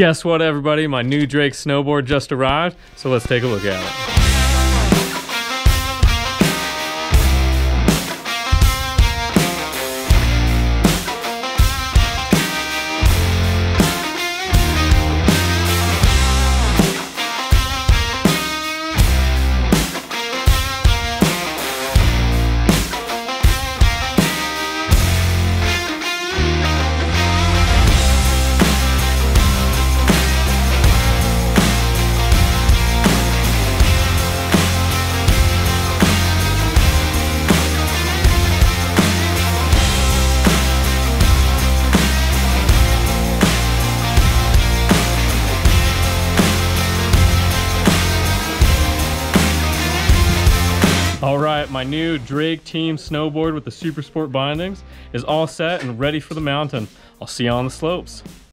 Guess what, everybody? My new DRAKE snowboard just arrived, so let's take a look at it. All right, my new DRAKE Team snowboard with the Supersport bindings is all set and ready for the mountain. I'll see you on the slopes.